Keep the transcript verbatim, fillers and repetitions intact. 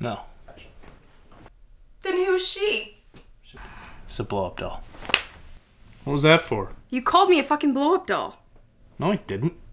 No. Then who's she? It's a blow-up doll. What was that for? You called me a fucking blow-up doll. No, I didn't.